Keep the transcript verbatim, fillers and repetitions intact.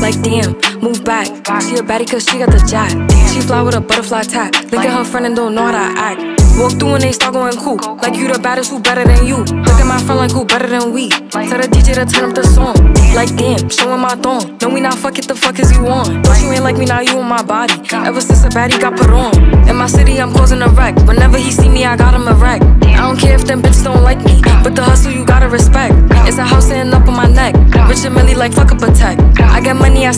Like damn, move back. She a baddie cause she got the jack. She fly with a butterfly tap. Look at her friend and don't know how to act. Walk through and they start going cool. Like you the baddest, who better than you? Look at my friend like who better than we? Tell the D J to turn up the song. Like damn, showing my thong. No, we not fuck it, the fuck is you on? Thought you ain't like me, now you on my body. Ever since a baddie got put on. In my city, I'm causing a wreck. Whenever he see me, I got him a wreck. I don't care if them bitches don't like me, but the hustle you gotta respect. It's a house sitting up on my neck. Rich and Millie like fuck up a tech. I get money, I